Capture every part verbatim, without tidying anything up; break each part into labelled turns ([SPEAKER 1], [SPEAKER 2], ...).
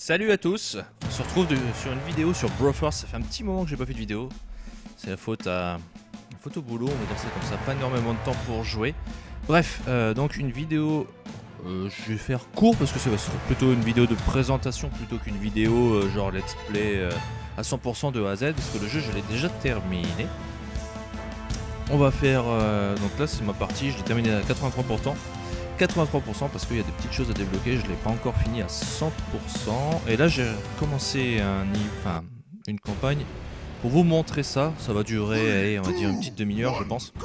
[SPEAKER 1] Salut à tous, on se retrouve de, sur une vidéo sur Broforce. Ça fait un petit moment que j'ai pas fait de vidéo. C'est la faute à la faute au boulot, on va dire ça comme ça, pas énormément de temps pour jouer. Bref, euh, donc une vidéo, euh, je vais faire court parce que c'est plutôt une vidéo de présentation plutôt qu'une vidéo euh, genre let's play euh, à cent pour cent de A à Z, parce que le jeu je l'ai déjà terminé. On va faire, euh, donc là c'est ma partie, je l'ai terminé à quatre-vingt-trois pour cent. quatre-vingt-trois pour cent parce qu'il y a des petites choses à débloquer, je ne l'ai pas encore fini à cent pour cent. Et là j'ai commencé un, enfin, une campagne pour vous montrer ça. Ça va durer, allez, on va dire une petite demi-heure je pense.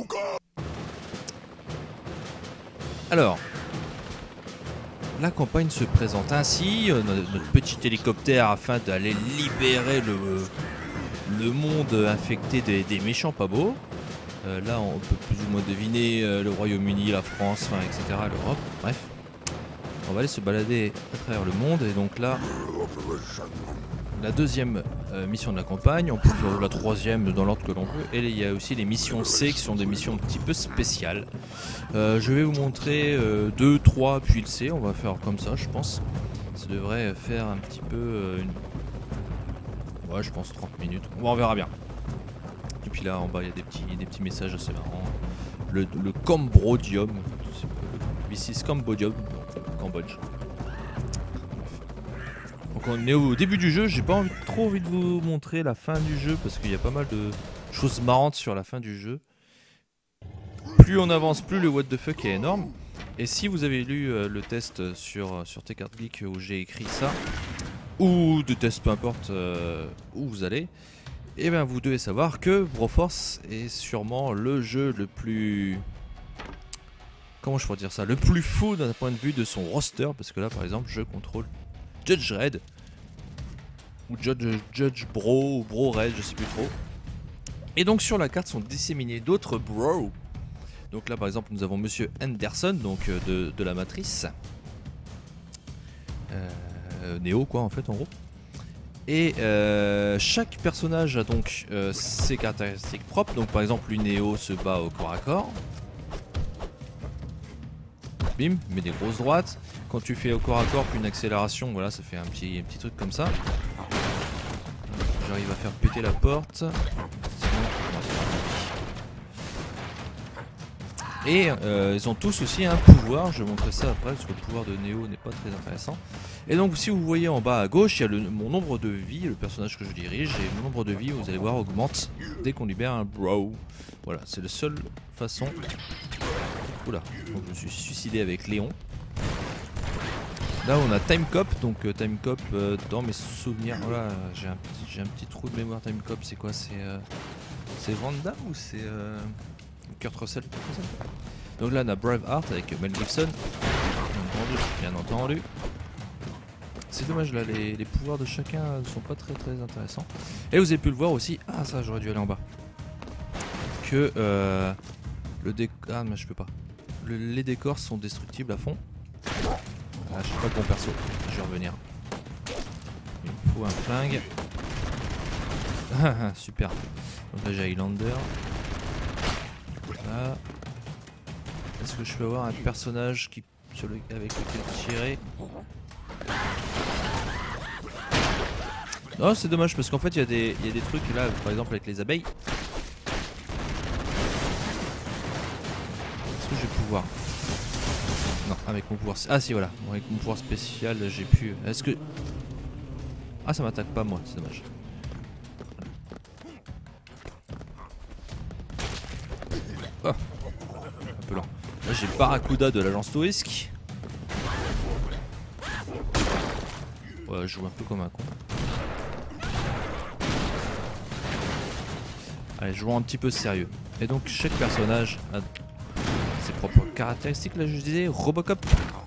[SPEAKER 1] Alors, la campagne se présente ainsi, notre petit hélicoptère afin d'aller libérer le, le monde infecté des, des méchants pas beaux. Euh, là on peut plus ou moins deviner euh, le Royaume-Uni, la France, enfin, et cetera, l'Europe, bref. On va aller se balader à travers le monde et donc là, la deuxième euh, mission de la campagne, on peut faire la troisième dans l'ordre que l'on veut. Et il y a aussi les missions C qui sont des missions un petit peu spéciales. Euh, je vais vous montrer euh, deux, trois, puis le C, on va faire comme ça je pense. Ça devrait faire un petit peu euh, une... Ouais je pense trente minutes, on verra bien. Et puis là en bas il y a des petits, des petits messages assez marrants. Le, le Cambodium, this is Cambodium, Cambodge. Donc on est au début du jeu, j'ai pas envie, trop envie de vous montrer la fin du jeu parce qu'il y a pas mal de choses marrantes sur la fin du jeu. Plus on avance, plus le what the fuck est énorme. Et si vous avez lu euh, le test sur, sur TechArtGeek où j'ai écrit ça, ou de test peu importe euh, où vous allez, et bien vous devez savoir que Broforce est sûrement le jeu le plus... Comment je pourrais dire ça? Le plus fou d'un point de vue de son roster, parce que là par exemple je contrôle Judge Red, ou Judge, Judge Bro, ou Bro Red, je sais plus trop. Et donc sur la carte sont disséminés d'autres Bro. Donc là par exemple nous avons Monsieur Anderson, donc euh, de, de la Matrice. Euh, Neo quoi en fait en gros. Et euh, chaque personnage a donc euh, ses caractéristiques propres. Donc par exemple, lui Neo se bat au corps à corps. Bim, met des grosses droites. Quand tu fais au corps à corps puis une accélération, voilà, ça fait un petit, un petit truc comme ça. J'arrive à faire péter la porte. Sinon, et euh, ils ont tous aussi un pouvoir, je vais montrer ça après parce que le pouvoir de Neo n'est pas très intéressant. Et donc si vous voyez en bas à gauche, il y a le, mon nombre de vie, le personnage que je dirige, et mon nombre de vie, vous allez voir, augmente dès qu'on libère un bro. Voilà, c'est la seule façon... Oula, donc je me suis suicidé avec Léon. Là on a Time Cop, donc euh, Time Cop euh, dans mes souvenirs, voilà, j'ai un, j'ai un petit trou de mémoire. Time Cop c'est quoi? C'est euh, c'est Van Damme ou c'est... Euh... Kurt Russell. Donc là on a Braveheart avec Mel Gibson, bien entendu. C'est dommage là, les, les pouvoirs de chacun ne sont pas très très intéressants. Et vous avez pu le voir aussi, ah ça j'aurais dû aller en bas, que euh, le décor, ah mais je peux pas, le, les décors sont destructibles à fond. Ah, je suis pas le bon perso, je vais revenir. Il me faut un flingue. Super. Donc là j'ai Highlander. Là. Est-ce que je peux avoir un personnage qui, sur le, avec lequel tirer? Non, c'est dommage parce qu'en fait il y, y a des trucs là, par exemple avec les abeilles. Est-ce que je vais pouvoir? Non, avec mon pouvoir... Ah si, voilà, bon, avec mon pouvoir spécial j'ai pu... Est-ce que... Ah ça m'attaque pas moi, c'est dommage. Oh, un peu lent. Là j'ai Barracuda de l'agence Tourisk. Ouais, je joue un peu comme un con. Allez, jouons un petit peu sérieux. Et donc chaque personnage a ses propres caractéristiques. Là je disais Robocop.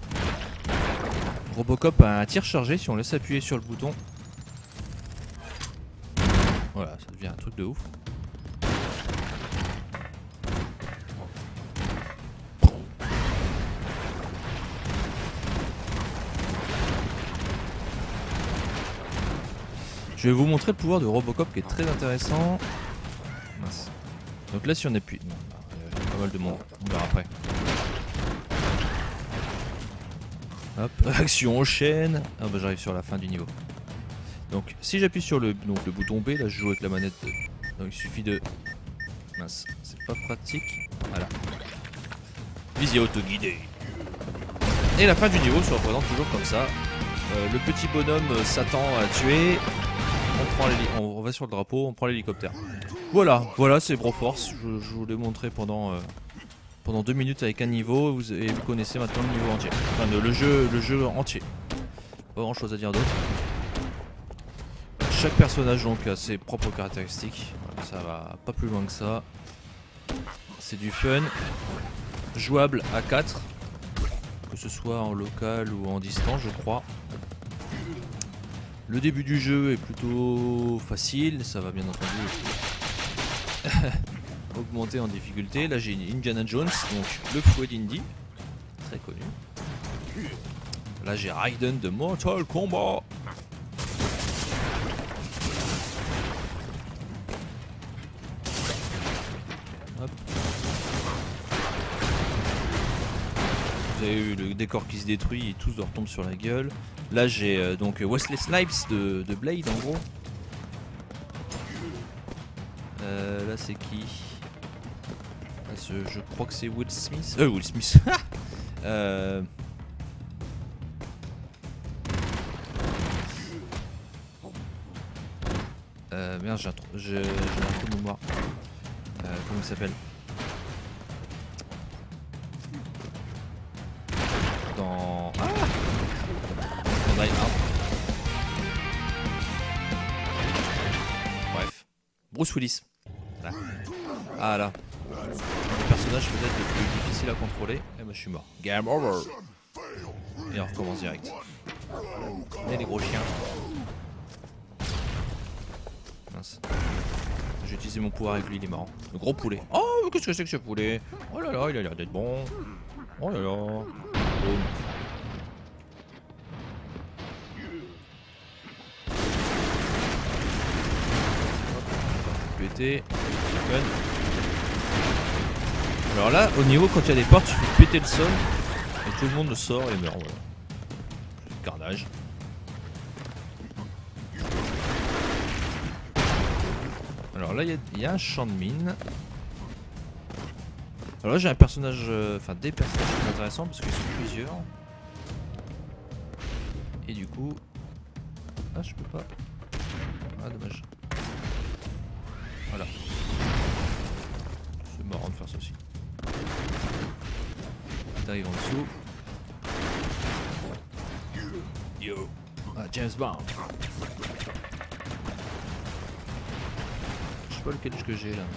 [SPEAKER 1] Robocop a un tir chargé si on laisse appuyer sur le bouton. Voilà, ça devient un truc de ouf. Je vais vous montrer le pouvoir de Robocop qui est très intéressant. Mince. Donc là si on appuie... Non, il y a pas mal de monde, on verra après. Hop, action en chaîne. Ah bah j'arrive sur la fin du niveau. Donc si j'appuie sur le, donc, le bouton B, là je joue avec la manette. De... Donc il suffit de... Mince, c'est pas pratique. Voilà. Visée auto-guidée. Et la fin du niveau se représente toujours comme ça. Euh, le petit bonhomme euh, s'attend à tuer. On, prend on, on va sur le drapeau, on prend l'hélicoptère. Voilà, voilà c'est Broforce. Je, je vous l'ai montré pendant, euh, pendant deux minutes avec un niveau. Vous, et vous connaissez maintenant le niveau entier. Enfin le, le, jeu, le jeu entier. Pas grand chose à dire d'autre. Chaque personnage donc a ses propres caractéristiques. Voilà, ça va pas plus loin que ça. C'est du fun. Jouable à quatre. Que ce soit en local ou en distance je crois. Le début du jeu est plutôt facile, ça va bien entendu augmenter en difficulté. Là j'ai Indiana Jones, donc le fouet d'Indy, très connu. Là j'ai Raiden de Mortal Kombat. Hop. Vous avez eu le décor qui se détruit et tous leur tombent sur la gueule. Là j'ai euh, donc Wesley Snipes de, de Blade en gros. Euh, là c'est qui là, ce, je crois que c'est Will Smith. Euh Will Smith. euh... Euh, merde j'ai un, j'ai un trou de mémoire. Euh, comment il s'appelle? Dans... Ah dans Die Hard. Bref. Bruce Willis. Là. Ah là. Le personnage peut-être le plus difficile à contrôler. Et bah je suis mort. Game over. Et on recommence direct. Et les gros chiens. Mince. J'ai utilisé mon pouvoir avec lui, il est marrant. Le gros poulet. Oh, qu'est-ce que c'est que ce poulet? Oh là là, il a l'air d'être bon. Oh là là. Boum. Péter. Alors là, au niveau, quand il y a des portes, il faut péter le sol. Et tout le monde le sort et meurt. Voilà. Carnage. Alors là, il y, y a un champ de mine. Alors là, j'ai un personnage, euh, enfin des personnages intéressants parce qu'ils sont plusieurs. Et du coup, ah, je peux pas. Ah, dommage. Voilà. C'est marrant de faire ça aussi. T'arrives en dessous. Yo. Ah, James Bond. Je sais pas lequel que j'ai là.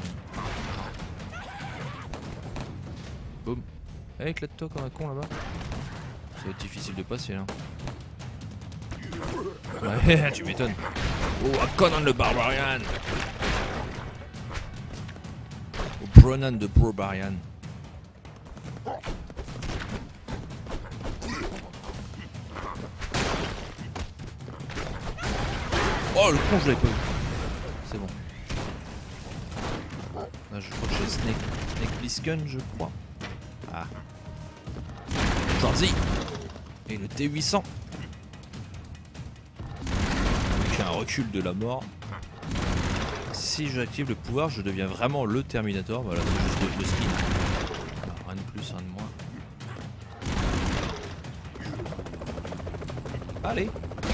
[SPEAKER 1] Boum. Eh, éclate-toi comme un con là-bas. Ça va être difficile de passer là. Ouais, tu m'étonnes. Oh, à Conan le Barbarian. Oh, Bronan de Barbarian. Oh, le con, je l'avais pas vu. C'est bon. Là, je crois que j'ai Snake, Snake Plissken, je crois. Ah. Jorzy. Et le T huit cents. Avec un recul de la mort. Si j'active le pouvoir, je deviens vraiment le Terminator. Voilà, c'est juste le, le skin. Alors, rien de plus, rien de moins. Allez.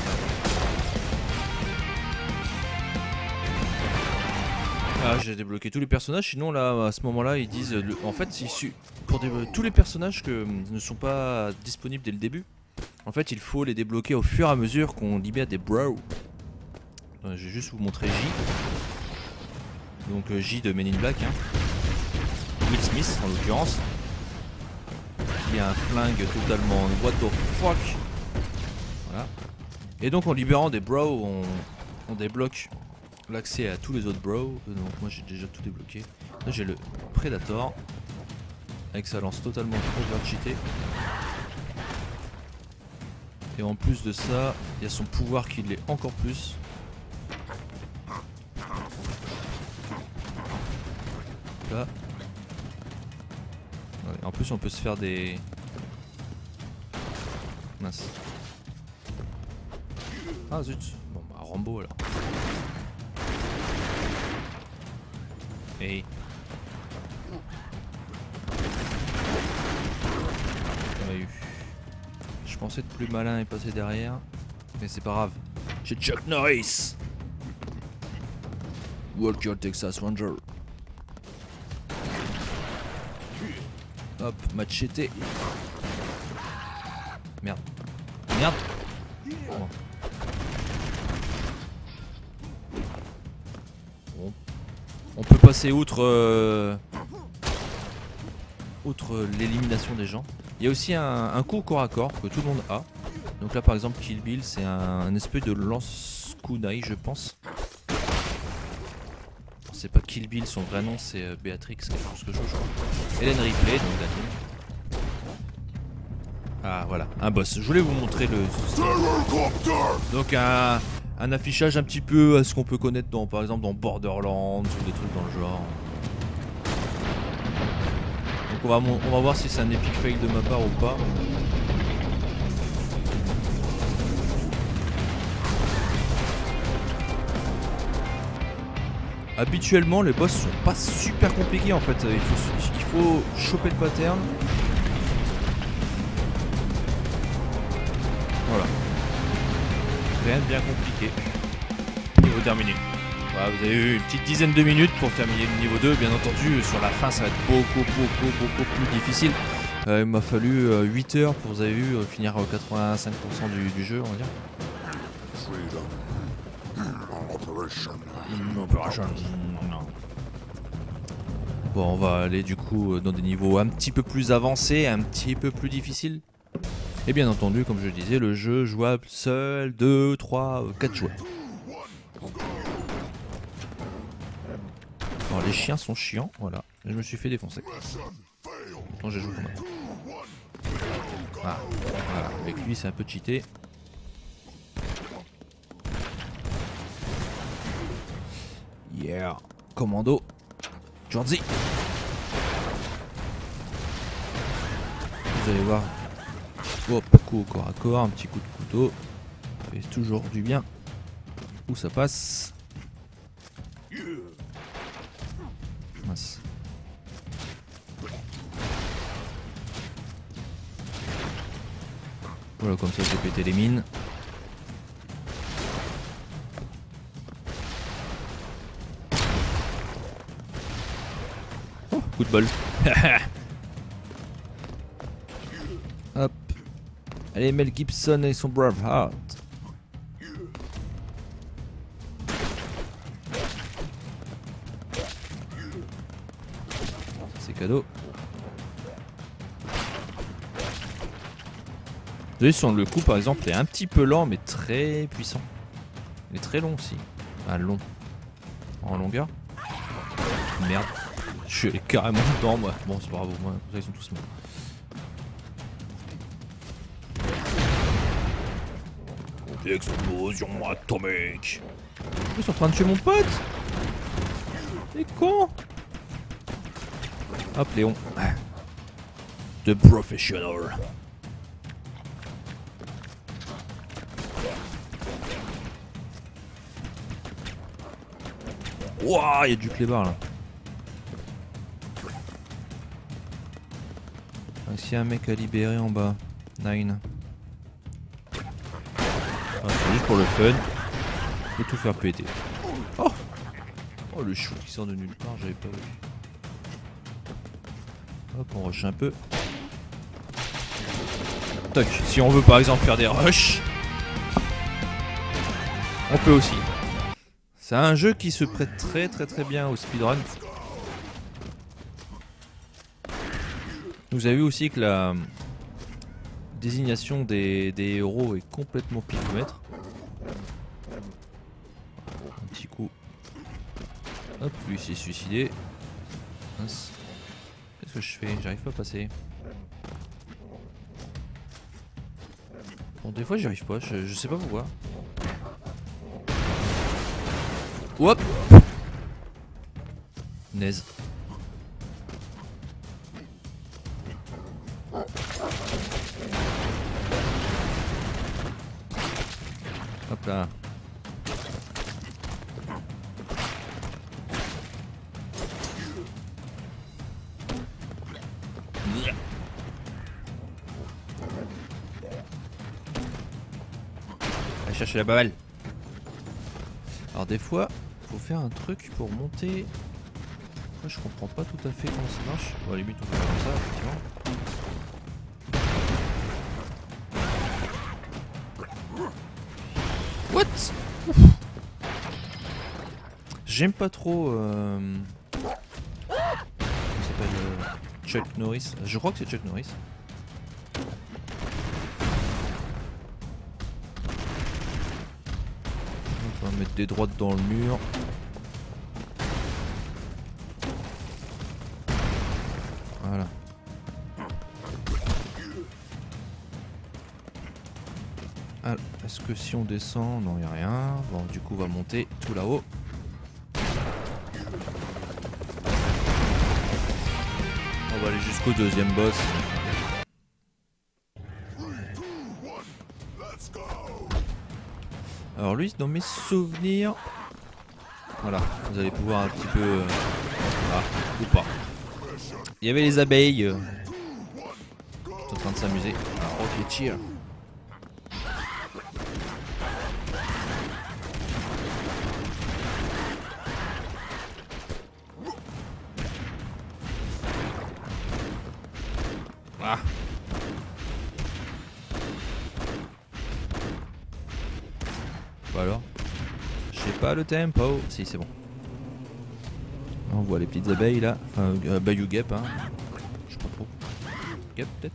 [SPEAKER 1] Ah, j'ai débloqué tous les personnages, sinon là à ce moment là ils disent le... en fait il pour dé... tous les personnages que ne sont pas disponibles dès le début, en fait il faut les débloquer au fur et à mesure qu'on libère des bros. Je vais juste vous montrer J. Donc euh, J de Men in Black, hein. Will Smith en l'occurrence. Qui a un flingue totalement what the fuck. Voilà. Et donc en libérant des bros on, on débloque l'accès à tous les autres bros. Donc moi j'ai déjà tout débloqué. Là j'ai le Predator avec sa lance totalement overcheatée. Et en plus de ça, il y a son pouvoir qui l'est encore plus. Là. Ouais, en plus on peut se faire des Mince. Ah zut. Bon bah Rambo alors. Hey. On a eu. Je pensais être plus malin et passer derrière. Mais c'est pas grave. J'ai Chuck Norris. Walker Texas Ranger. Hop, machete. Merde. Merde. Bon. Bon. On peut passer outre euh, outre l'élimination des gens. Il y a aussi un, un coup au corps à corps que tout le monde a. Donc là par exemple Kill Bill c'est un, un espèce de lance-kunai je pense. C'est pas Kill Bill, son vrai nom c'est euh, Béatrix, quelque chose que je crois. Hélène Ripley, donc la team. Ah voilà, un boss. Je voulais vous montrer le... Donc un, un affichage un petit peu à ce qu'on peut connaître dans, par exemple dans Borderlands ou des trucs dans le genre. Donc on va, on va voir si c'est un epic fail de ma part ou pas. Habituellement les boss sont pas super compliqués en fait, il faut, il faut choper le pattern. Voilà. Rien de bien compliqué. Niveau terminé. Voilà, vous avez eu une petite dizaine de minutes pour terminer le niveau deux. Bien entendu, sur la fin ça va être beaucoup beaucoup beaucoup plus difficile. Euh, il m'a fallu euh, huit heures pour, vous avez vu, euh, finir euh, quatre-vingt-cinq pour cent du, du jeu on va dire. Operation. Non. Bon, on va aller du coup dans des niveaux un petit peu plus avancés, un petit peu plus difficiles. Et bien entendu, comme je le disais, le jeu jouable seul, deux, trois, quatre joueurs. Alors les chiens sont chiants, voilà. Je me suis fait défoncer. Pourtant j'ai joué quand même. Ah, voilà, avec lui c'est un peu cheaté. Yeah, commando, Georgie. Vous allez voir. Hop, coup au corps à corps, un petit coup de couteau. Ça fait toujours du bien. Où ça passe. Mince. Voilà, comme ça j'ai pété les mines. Oh, coup de bol. Hop. Allez, Mel Gibson et son Braveheart. C'est cadeau. Vous voyez, sur le coup, par exemple, il est un petit peu lent, mais très puissant. Il est très long aussi. Ah, long. En longueur. Merde. Je suis allé carrément dedans, moi. Bon, c'est bravo, moi. Ils sont tous morts. Explosion atomique. Ils sont en train de tuer mon pote. C'est con. Hop, Léon. The Professional. Wouah, il y a du clébard là. Est-ce qu'il y a un mec à libérer en bas? Nine. Ah, c'est juste pour le fun. Et tout faire péter. Oh, oh le chou qui sort de nulle part, j'avais pas vu. Hop, on rush un peu. Toc, si on veut par exemple faire des rushs, on peut aussi. C'est un jeu qui se prête très très très bien au speedrun. Vous avez vu aussi que la désignation des, des héros est complètement pifomètre. Un petit coup. Hop, lui s'est suicidé. Qu'est-ce que je fais? J'arrive pas à passer. Bon, des fois j'y arrive pas, je, je sais pas pourquoi. Hop! Naze. Hop là. Allez chercher la balle. Alors des fois, faut faire un truc pour monter. Moi, je comprends pas tout à fait comment ça marche. Bon, à la limite, on peut faire comme ça, effectivement. What? J'aime pas trop. Euh... Il s'appelle euh, Chuck Norris. Je crois que c'est Chuck Norris. On va mettre des droites dans le mur. Voilà. Alors, est-ce que si on descend, non, il n'y a rien. Bon, du coup, on va monter tout là-haut. On va aller jusqu'au deuxième boss. Alors lui, dans mes souvenirs, voilà, vous allez pouvoir un petit peu, euh, voilà, ou pas. Il y avait les abeilles euh, qui sont en train de s'amuser. Ah, ok, cheer. Ah. Bah alors, j'ai pas le tempo. Si, c'est bon. On voit les petites abeilles là. Enfin, euh, bayou guêpe, hein. Je sais pas trop. Guêpe peut-être.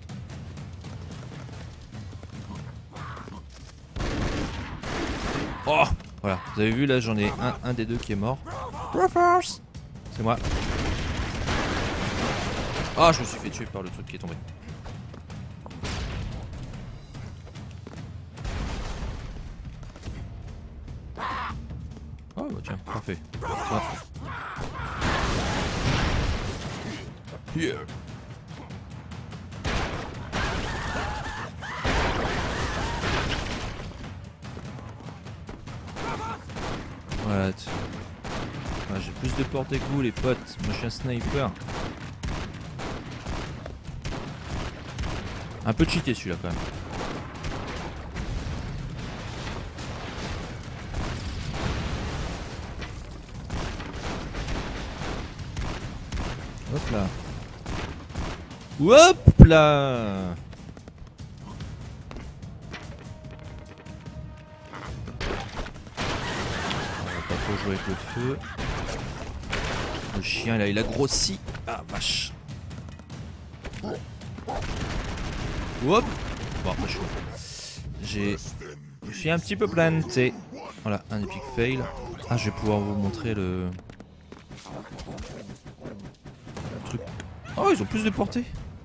[SPEAKER 1] Oh, voilà. Vous avez vu là, j'en ai un, un des deux qui est mort. C'est moi. Ah, oh, je me suis fait tuer par le truc qui est tombé. Oh bah tiens, parfait. Ça. Yeah. Voilà. Ah, j'ai plus de portée que vous les potes. Moi je suis un sniper. Un peu cheaté celui-là quand même. Hop là. Hop là. On va pas trop jouer avec le feu. Le chien là il a grossi. Ah vache. Hop. Bon après je J'ai. Je suis un petit peu planté. Voilà, un epic fail. Ah je vais pouvoir vous montrer le. Truc. Oh ils ont plus de portée.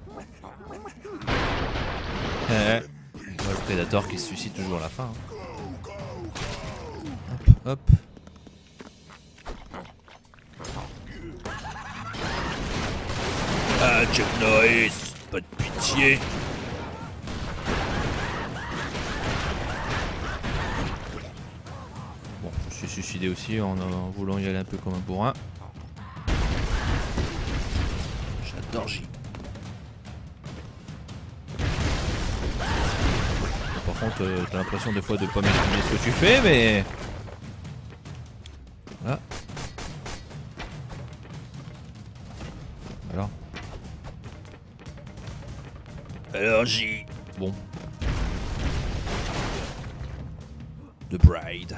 [SPEAKER 1] Eh, le prédateur qui se suicide toujours à la fin. Hein. Hop, hop. Ah, Chuck Norris, pas de pitié. Bon, je suis suicidé aussi en, en voulant y aller un peu comme un bourrin. J'adore J. Par contre, euh, t'as l'impression des fois de pas m'exprimer ce que tu fais, mais... Voilà. Alors Alors J. Bon. The Bride.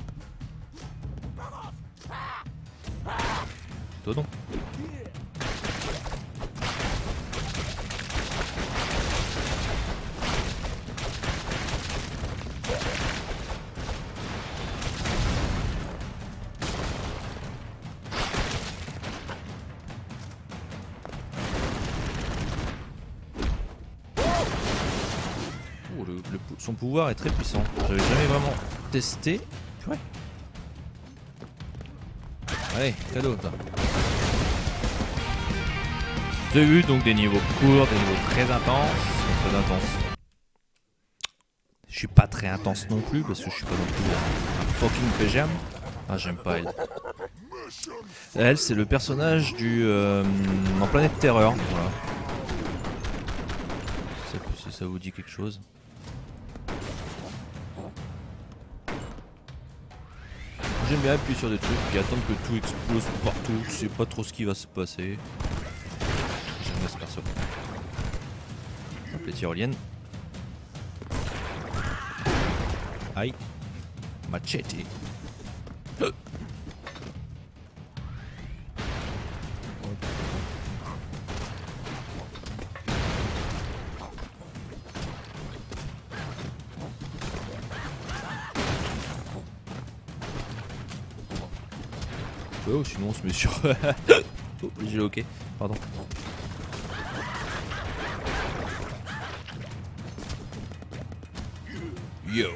[SPEAKER 1] Toi non. Le, le, son pouvoir est très puissant. J'avais jamais vraiment testé. Ouais. Allez, cadeau toi. J'ai vu donc des niveaux courts, des niveaux très intenses, très intenses. Je suis pas très intense non plus parce que je suis pas non plus un, un fucking P G M. Ah, j'aime pas elle. Elle, c'est le personnage du euh, en Planète Terreur. Voilà. Si ça, si ça vous dit quelque chose. J'aime bien appuyer sur des trucs et attendre que tout explose partout. Je sais pas trop ce qui va se passer. J'aime bien ce perso. Hop, les tyroliennes. Aïe. Machete. Euh. Oh, sinon on se met sur... oh, j'ai ok, pardon. Yo.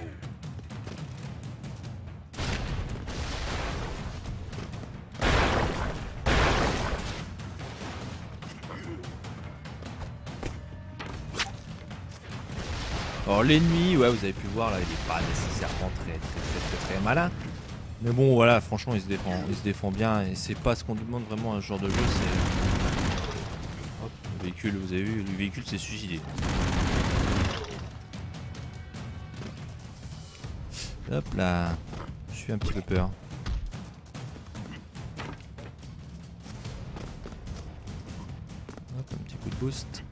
[SPEAKER 1] Alors l'ennemi, ouais, vous avez pu voir là, il est pas nécessairement très très très très, très malin. Mais bon voilà, franchement il se défend, il se défend bien et c'est pas ce qu'on demande vraiment à ce genre de jeu, c'est... Hop, le véhicule, vous avez vu, le véhicule s'est suicidé. Hop là, je suis un petit peu peur. Hop, un petit coup de boost.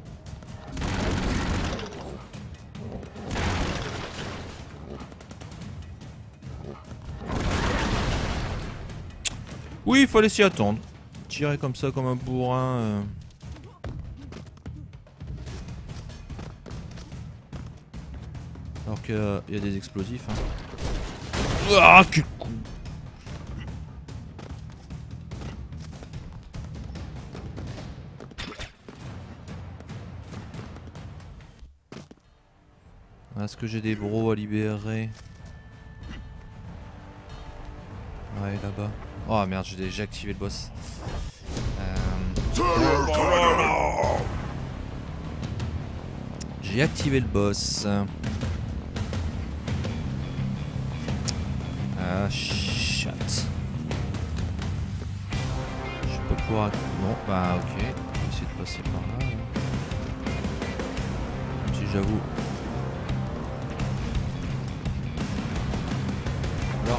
[SPEAKER 1] Oui, il fallait s'y attendre. Tirer comme ça, comme un bourrin. Euh... Alors qu'il euh, y a des explosifs. Hein. Ah, quel coup! Est-ce que j'ai des bros à libérer? Ouais, là-bas. Oh merde, j'ai déjà activé le boss. Euh... J'ai activé le boss. Ah, chat. Je vais pas pouvoir... Non, bah ok. Je vais essayer de passer par là. Hein. Même si j'avoue... Alors...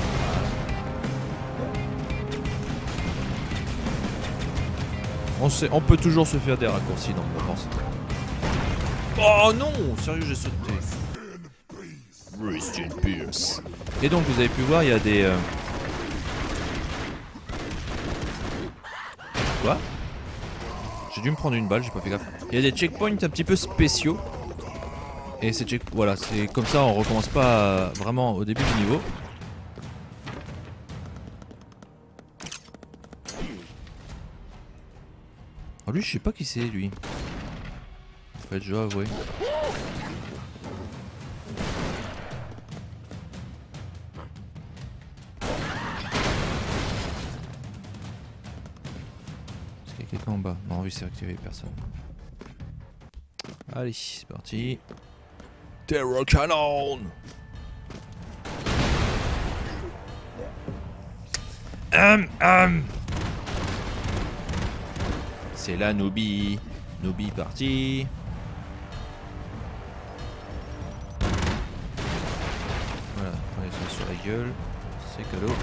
[SPEAKER 1] On, sait, on peut toujours se faire des raccourcis dans le moment. Oh non, sérieux, j'ai sauté. Rest in peace. Et donc vous avez pu voir, il y a des... Euh... Quoi? J'ai dû me prendre une balle, j'ai pas fait gaffe. Il y a des checkpoints un petit peu spéciaux. Et c'est check... voilà, c'est comme ça, on recommence pas vraiment au début du niveau. Oh, lui, je sais pas qui c'est, lui. En fait, je dois avouer. Est-ce qu'il y a quelqu'un en bas? Non, oui, c'est vrai qu'il y avait personne. Allez, c'est parti. Terror Cannon! Hum, hum. C'est la Noobie. Noobie parti. Voilà, on est sur la gueule. C'est cadeau.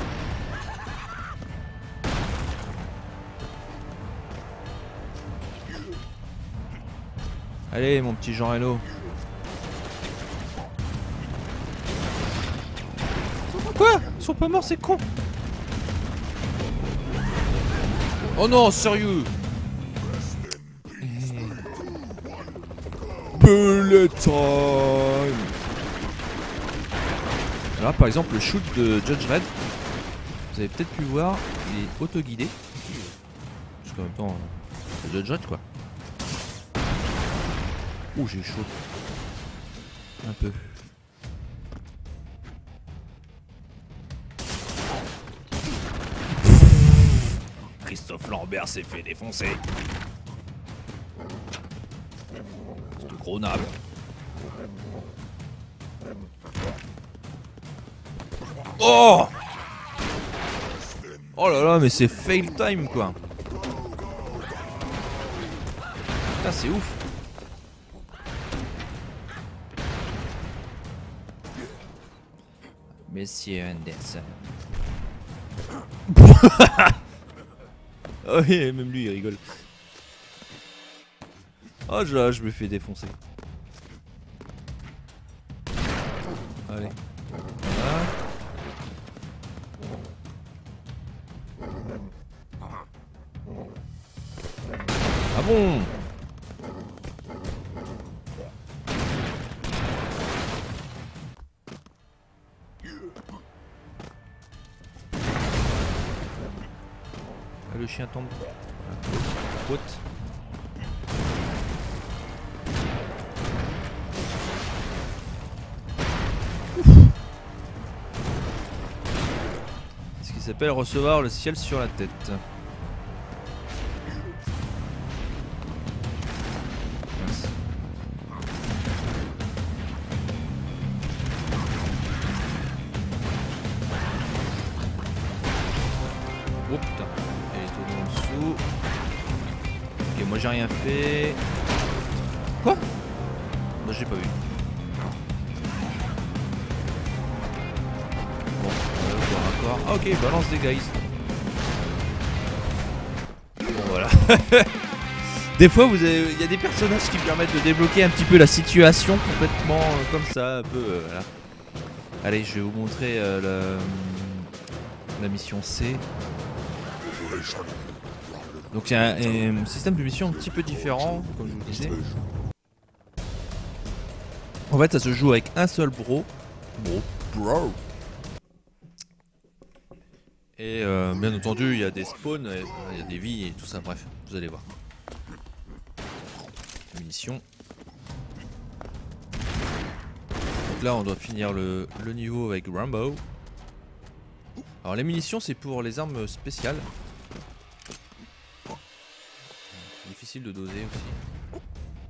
[SPEAKER 1] Allez, mon petit Jean Reno. Quoi? Ils sont pas morts, c'est con. Oh non, sérieux? Bullet time. Là par exemple le shoot de Judge Red, vous avez peut-être pu voir, il est auto-guidé. Parce qu'en même temps, c'est Judge Red quoi. Ouh, j'ai chaud. Un peu. Christophe Lambert s'est fait défoncer. C'est gros nab. Oh! Oh là là, mais c'est fail time quoi. Putain, c'est ouf. Monsieur Anderson. Oh oui, même lui il rigole. Oh là, je me fais défoncer. Allez. Voilà. Ah bon? Ah, le chien tombe. What? C'est ce qui s'appelle recevoir le ciel sur la tête. Mince. Oh putain. Elle est tombée en dessous. Ok, moi j'ai rien fait. Quoi? Bah j'ai pas vu. Bon, on va voir encore. Ah ok, balance des guys. Bon voilà. Des fois vous avez, il y a des personnages qui permettent de débloquer un petit peu la situation complètement euh, comme ça, un peu euh, voilà. Allez, je vais vous montrer euh, la, la mission C. Donc il y a un, un système de mission un petit peu différent, comme je vous disais. En fait, ça se joue avec un seul bro. Bro. Bro. Et euh, bien entendu, il y a des spawns, il y a des vies et tout ça. Bref, vous allez voir. Mission. Donc là, on doit finir le, le niveau avec Rambo. Alors les munitions, c'est pour les armes spéciales. C'est difficile de doser aussi.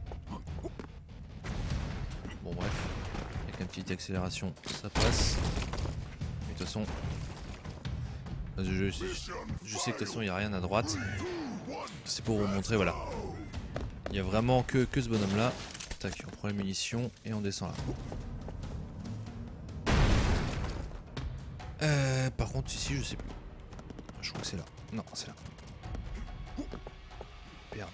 [SPEAKER 1] Bon bref, avec une petite accélération, ça passe. Mais de toute façon, je, je, je sais que de toute façon il n'y a rien à droite. C'est pour vous montrer, voilà. Il n'y a vraiment que, que ce bonhomme là. Tac, on prend les munitions et on descend là. Euh, par contre ici je sais plus. Je crois que c'est là. Non, c'est là. Merde.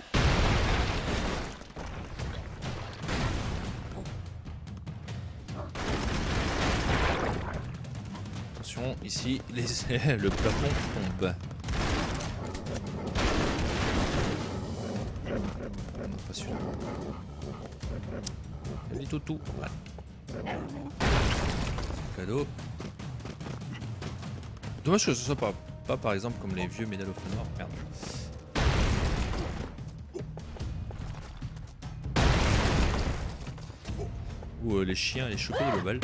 [SPEAKER 1] Attention, ici les... le plafond tombe. Non, pas celui-là. Il dit tout tout. Voilà. Cadeau. Dommage que ce soit pas, pas par exemple comme les vieux Medal of Honor. Merde. Ou euh, les chiens, les choper de balles.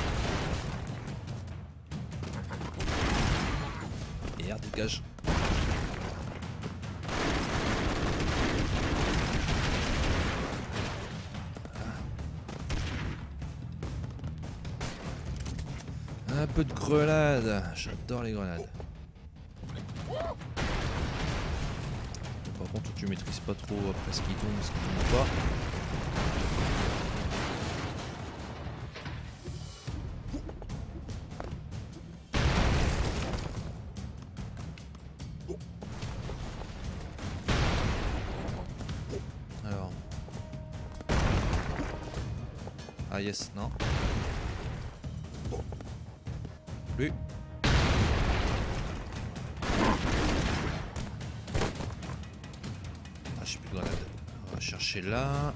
[SPEAKER 1] Merde, dégage. Un peu de grenade, j'adore les grenades. Par contre, tu maîtrises pas trop après ce qui tombe, ce qui tombe pas. Alors. Ah yes, non. Plus. Ah, j'ai plus de grenade. On va chercher là.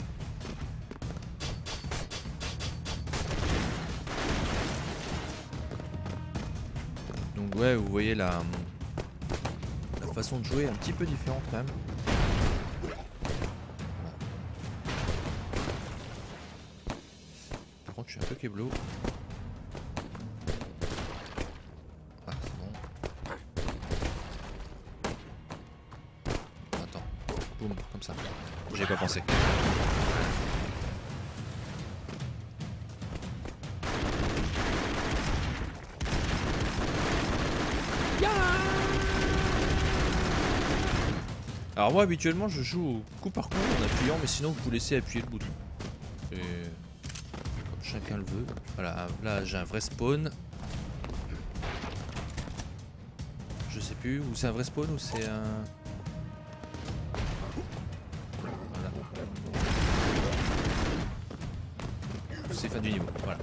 [SPEAKER 1] Donc ouais, vous voyez la, la façon de jouer est un petit peu différente quand même. Par contre, je suis un peu keblo. Comme ça, j'ai pas pensé. Alors moi habituellement je joue au coup par coup en appuyant, mais sinon vous laissez appuyer le bouton. Et comme chacun le veut. Voilà, là j'ai un vrai spawn. Je sais plus, ou c'est un vrai spawn ou c'est un... Voilà. C'est fin du niveau, voilà.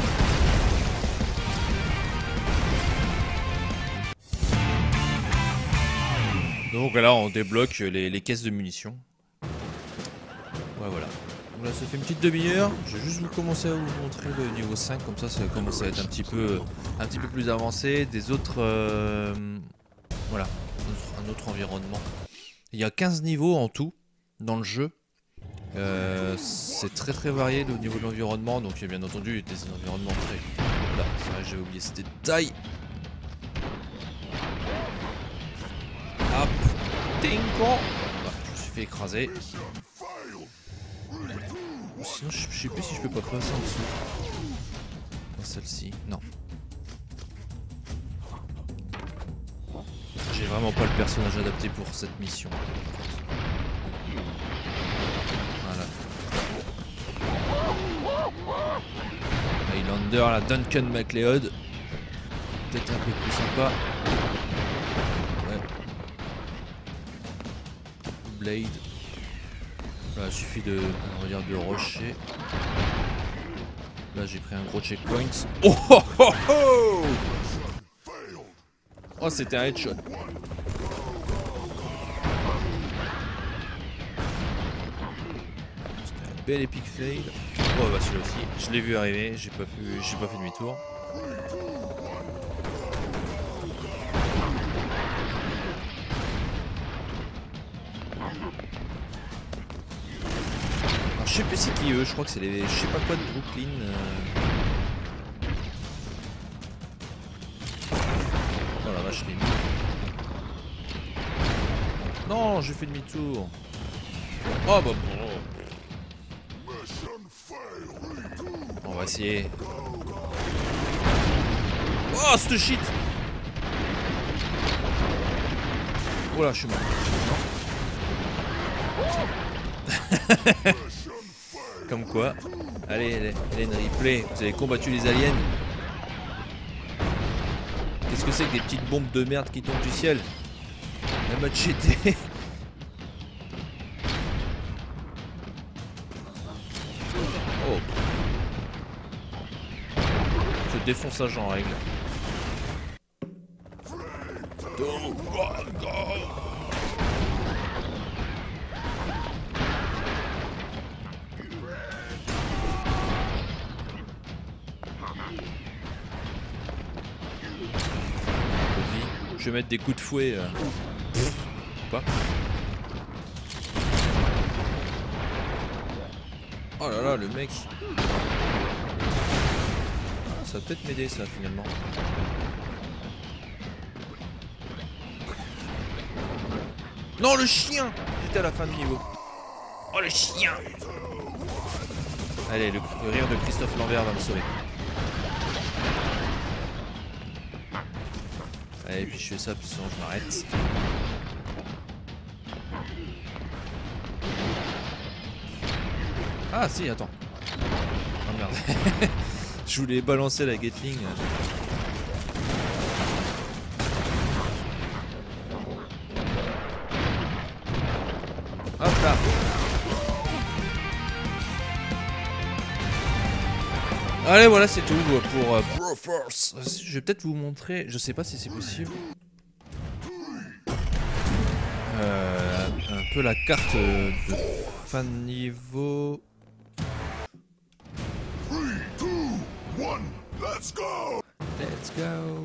[SPEAKER 1] Donc là on débloque les, les caisses de munitions. Ouais, voilà. Donc là ça fait une petite demi-heure. Je vais juste vous commencer à vous montrer le niveau cinq, comme ça ça commence à être un petit peu, un petit peu plus avancé. Des autres... Euh, voilà, un autre environnement. Il y a quinze niveaux en tout dans le jeu. Euh, c'est très très varié au niveau de l'environnement. Donc il y a bien entendu des environnements très... Voilà, c'est vrai que j'avais oublié ces détails. Hop, tinko. Ah, je me suis fait écraser. Sinon je, je sais plus si je peux pas passer en dessous. Dans celle-ci, non. J'ai vraiment pas le personnage adapté pour cette mission. Voilà. Highlander, la Duncan MacLeod. Peut-être un peu plus sympa. Ouais. Blade. Voilà, il suffit de, on va dire, de rusher. Là j'ai pris un gros checkpoint. Oh oh oh oh! Oh, c'était un headshot. C'était un bel epic fail. Oh bah celui-là aussi, je l'ai vu arriver, j'ai pas pu, j'ai pas fait demi-tour. Alors je sais plus c'est qui eux, je crois que c'est les, je sais pas quoi de Brooklyn. Euh... Oh la vache, je l'ai mis. Non, j'ai fait demi-tour. Oh bah bon. On va essayer. Oh, ce shit. Oh là, je suis mort. Non. Comme quoi. Allez, Hélène Ripley, vous avez combattu les aliens. Qu'est-ce que c'est que des petites bombes de merde qui tombent du ciel? La machete. Oh. Ce défonçage en règle. Je vais mettre des coups de fouet. Euh... Pas. Oh là là, le mec. Ah, ça va peut-être m'aider ça finalement. Non, le chien. J'étais à la fin du niveau. Oh, le chien. Allez, le, le rire de Christophe Lambert va me sauver. Allez, puis je fais ça, puis sinon je m'arrête. Ah si, attends. Oh merde. Je voulais balancer la Gatling. Hop là. Allez, voilà, c'est tout pour euh, Broforce. Je vais peut-être vous montrer, je sais pas si c'est possible. Euh, un peu la carte de fin de niveau. Let's go. Let's go.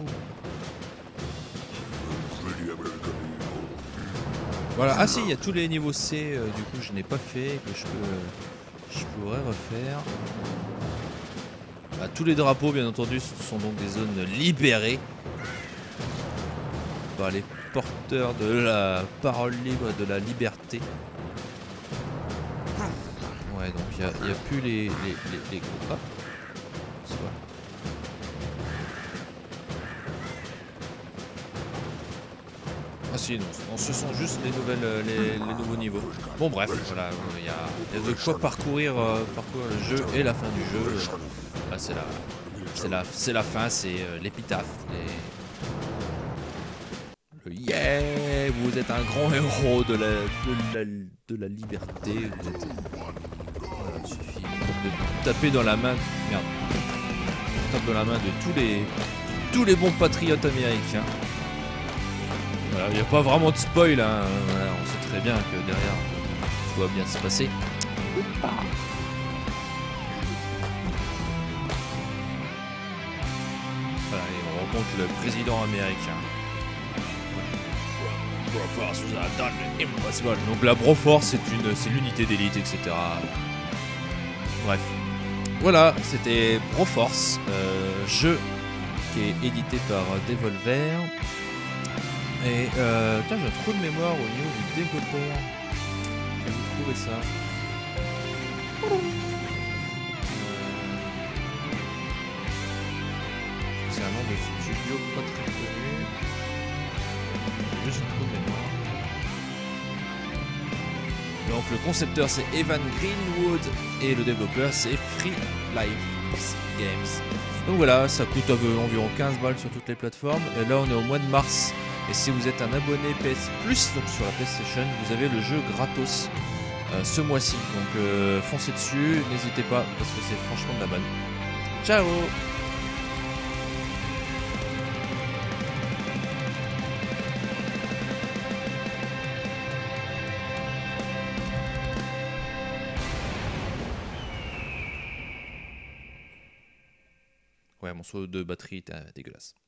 [SPEAKER 1] Voilà, ah si, il y a tous les niveaux C, euh, du coup je n'ai pas fait, que je peux, je pourrais refaire. Bah, tous les drapeaux, bien entendu, sont donc des zones libérées par les porteurs de la parole libre et de la liberté. Ouais, donc il n'y a, a plus les, les, les, les groupes. Hop. C'est quoi? Ah, si, non, non, ce sont juste les, nouvelles, euh, les, les nouveaux niveaux. Bon bref, voilà, il y, a, y a de quoi parcourir, euh, parcourir le jeu et la fin du jeu. Là c'est la, c'est la, c'est la fin, c'est euh, l'épitaphe. Les... Le yeah, vous êtes un grand héros de la, de la, de la liberté. Vous êtes... Voilà, il suffit de taper dans la main. Merde. Tape dans la main de tous les, tous les bons patriotes américains. Voilà, il n'y a pas vraiment de spoil, hein. Voilà, on sait très bien que derrière tout va bien se passer. Voilà, et on rencontre le président américain. Broforce vous a done impossible. Donc la Broforce c'est une, c'est l'unité d'élite, et cetera. Bref. Voilà, c'était Broforce, euh, jeu qui est édité par Devolver. Et euh, tiens, j'ai un trou de mémoire au niveau du développeur. Je vais vous trouver ça. Euh, c'est un nom de studio pas très connu. J'ai juste un trou de mémoire. Donc le concepteur c'est Evan Greenwood et le développeur c'est Free Life Games. Donc voilà, ça coûte environ quinze balles sur toutes les plateformes. Et là on est au mois de mars. Et si vous êtes un abonné P S Plus, donc sur la PlayStation, vous avez le jeu gratos euh, ce mois-ci. Donc euh, foncez dessus, n'hésitez pas parce que c'est franchement de la balle. Ciao! Ouais, mon saut de batterie était dégueulasse.